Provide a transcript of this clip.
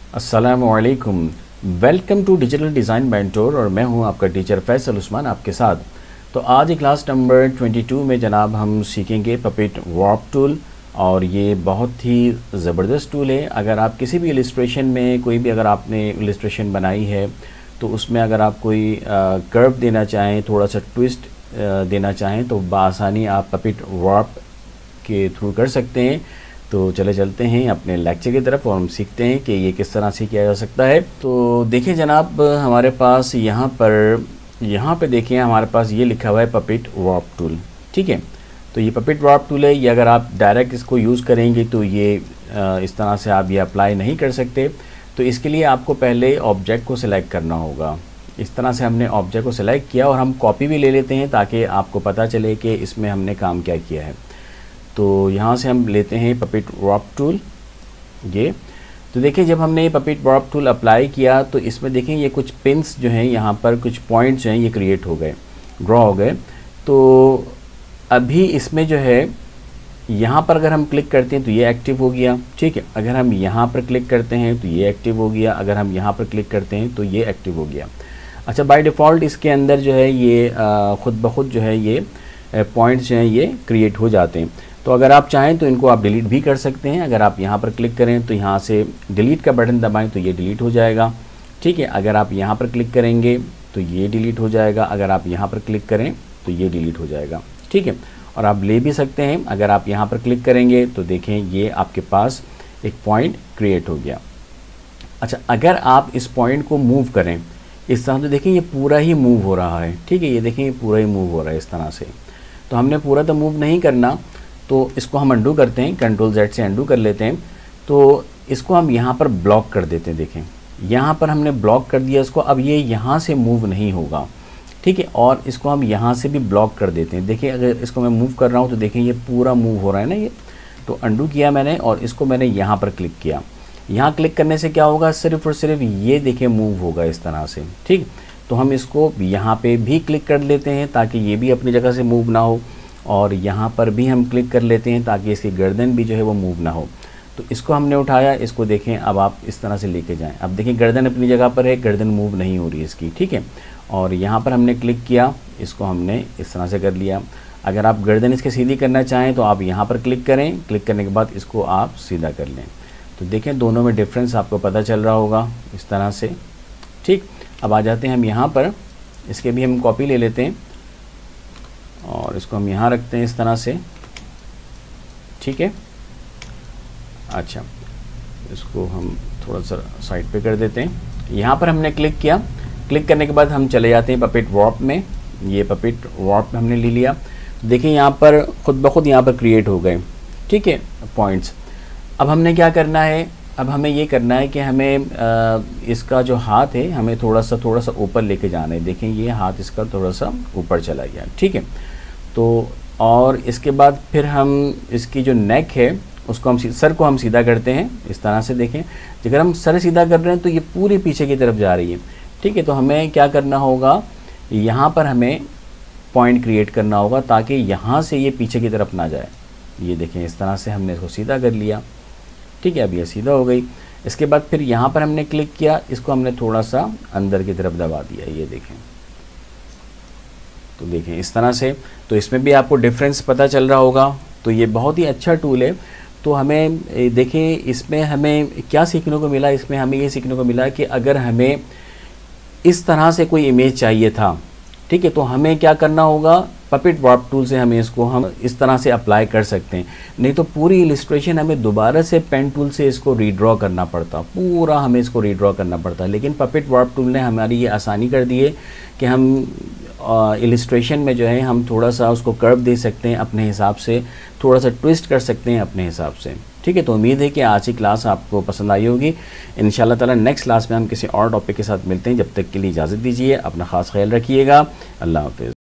अस्सलामुअलैकुम। Welcome to digital design mentor और मैं हूं आपका टीचर फैसल उस्मान आपके साथ। तो आज क्लास नंबर 22 में जनाब हम सीखेंगे पपेट वार्प टूल और ये बहुत ही ज़बरदस्त टूल है। अगर आप किसी भी इलस्ट्रेशन में कोई भी अगर आपने इलस्ट्रेशन बनाई है तो उसमें अगर आप कोई कर्व देना चाहें, थोड़ा सा ट्विस्ट देना चाहें तो बआसानी आप पपेट वार्प के थ्रू कर सकते हैं। तो चले चलते हैं अपने लेक्चर की तरफ और हम सीखते हैं कि ये किस तरह से किया जा सकता है। तो देखिए जनाब, हमारे पास यहाँ पे देखिए हमारे पास ये लिखा हुआ है पपेट वार्प टूल। ठीक है, तो ये पपेट वार्प टूल है। ये अगर आप डायरेक्ट इसको यूज़ करेंगे तो ये इस तरह से आप ये अप्लाई नहीं कर सकते। तो इसके लिए आपको पहले ऑब्जेक्ट को सिलेक्ट करना होगा। इस तरह से हमने ऑब्जेक्ट को सिलेक्ट किया और हम कॉपी भी ले लेते हैं ताकि आपको पता चले कि इसमें हमने काम क्या किया है। तो यहाँ से हम लेते हैं पपेट वार्प टूल। ये तो देखिए जब हमने ये पपेट वार्प टूल अप्लाई किया तो इसमें देखें ये कुछ पिन्स जो हैं, यहाँ पर कुछ पॉइंट्स जो हैं ये क्रिएट हो गए, ड्रॉ हो गए। तो अभी इसमें जो है यहाँ पर अगर हम क्लिक करते हैं तो ये एक्टिव हो गया। ठीक है, अगर हम यहाँ पर क्लिक करते हैं तो ये एक्टिव हो गया, अगर हम यहाँ पर क्लिक करते हैं तो ये एक्टिव हो गया। अच्छा, बाय डिफ़ॉल्ट इसके अंदर जो है ये ख़ुद ब खुद जो है ये पॉइंट्स जो हैं ये क्रिएट हो जाते हैं। तो अगर आप चाहें तो इनको आप डिलीट भी कर सकते हैं। अगर आप यहाँ पर क्लिक करें तो यहाँ से डिलीट का बटन दबाएं तो ये डिलीट हो जाएगा। ठीक है, अगर आप यहाँ पर क्लिक करेंगे तो ये डिलीट हो जाएगा, अगर आप यहाँ पर क्लिक करें तो ये डिलीट हो जाएगा। ठीक है, और आप ले भी सकते हैं। अगर आप यहाँ पर क्लिक करेंगे तो देखें ये आपके पास एक पॉइंट क्रिएट हो गया। अच्छा, अगर आप इस पॉइंट को मूव करें इस तरह तो देखें ये पूरा ही मूव हो रहा है। ठीक है, ये देखें ये पूरा ही मूव हो रहा है इस तरह से। तो हमने पूरा तो मूव नहीं करना, तो इसको हम अंडू करते हैं, कंट्रोल Z से अंडू कर लेते हैं। तो इसको हम यहाँ पर ब्लॉक कर देते हैं। देखें यहाँ पर हमने ब्लॉक कर दिया इसको, अब ये यहाँ से मूव नहीं होगा। ठीक है, और इसको हम यहाँ से भी ब्लॉक कर देते हैं। देखिए अगर इसको मैं मूव कर रहा हूँ तो देखें ये पूरा मूव हो रहा है ना ये। तो अंडू किया मैंने और इसको मैंने यहाँ पर क्लिक किया। यहाँ क्लिक करने से क्या होगा, सिर्फ और सिर्फ ये देखें मूव होगा इस तरह से। ठीक, तो हम इसको यहाँ पे भी क्लिक कर लेते हैं ताकि ये भी अपनी जगह से मूव ना हो, और यहाँ पर भी हम क्लिक कर लेते हैं ताकि इसकी गर्दन भी जो है वो मूव ना हो। तो इसको हमने उठाया, इसको देखें अब आप इस तरह से लेके जाएं। अब देखें गर्दन अपनी जगह पर है, गर्दन मूव नहीं हो रही है इसकी। ठीक है, और यहाँ पर हमने क्लिक किया, इसको हमने इस तरह से कर लिया। अगर आप गर्दन इसके सीधी करना चाहें तो आप यहाँ पर क्लिक करें, क्लिक करने के बाद इसको आप सीधा कर लें। तो देखें दोनों में डिफरेंस आपको पता चल रहा होगा इस तरह से। ठीक, अब आ जाते हैं हम यहाँ पर, इसके भी हम कॉपी ले लेते हैं और इसको हम यहाँ रखते हैं इस तरह से। ठीक है, अच्छा इसको हम थोड़ा सा साइड पे कर देते हैं। यहाँ पर हमने क्लिक किया, क्लिक करने के बाद हम चले जाते हैं पपेट वार्प में। ये पपेट वार्प हमने ले लिया। देखिए यहाँ पर खुद ब खुद यहाँ पर क्रिएट हो गए। ठीक है, पॉइंट्स। अब हमने क्या करना है, अब हमें ये करना है कि हमें इसका जो हाथ है हमें थोड़ा सा ऊपर लेके जाना है। देखें ये हाथ इसका थोड़ा सा ऊपर चला गया। ठीक है, तो और इसके बाद फिर हम इसकी जो नेक है उसको हम सर को हम सीधा करते हैं इस तरह से। देखें अगर हम सर सीधा कर रहे हैं तो ये पूरी पीछे की तरफ जा रही है। ठीक है, तो हमें क्या करना होगा, यहाँ पर हमें पॉइंट क्रिएट करना होगा ताकि यहाँ से ये पीछे की तरफ ना जाए। ये देखें इस तरह से हमने इसको सीधा कर लिया। ठीक है, अब ये सीधा हो गई। इसके बाद फिर यहाँ पर हमने क्लिक किया, इसको हमने थोड़ा सा अंदर की तरफ दबा दिया। ये देखें, तो देखें इस तरह से। तो इसमें भी आपको डिफरेंस पता चल रहा होगा। तो ये बहुत ही अच्छा टूल है। तो हमें देखें इसमें हमें क्या सीखने को मिला, इसमें हमें ये सीखने को मिला कि अगर हमें इस तरह से कोई इमेज चाहिए था, ठीक है, तो हमें क्या करना होगा, पपेट वार्प टूल से हमें इसको हम इस तरह से अप्लाई कर सकते हैं। नहीं तो पूरी इलस्ट्रेशन हमें दोबारा से पेन टूल से इसको रीड्रॉ करना पड़ता, पूरा हमें इसको रीड्रॉ करना पड़ता। लेकिन पपेट वार्प टूल ने हमारी ये आसानी कर दी है कि हम इलस्ट्रेशन में जो है हम थोड़ा सा उसको कर्व दे सकते हैं अपने हिसाब से, थोड़ा सा ट्विस्ट कर सकते हैं अपने हिसाब से। ठीक है, तो उम्मीद है कि आज की क्लास आपको पसंद आई होगी। इंशाल्लाह ताला नेक्स्ट क्लास में हम किसी और टॉपिक के साथ मिलते हैं। जब तक के लिए इजाज़त दीजिए, अपना ख़ास ख्याल रखिएगा। अल्लाह हाफ़िज़।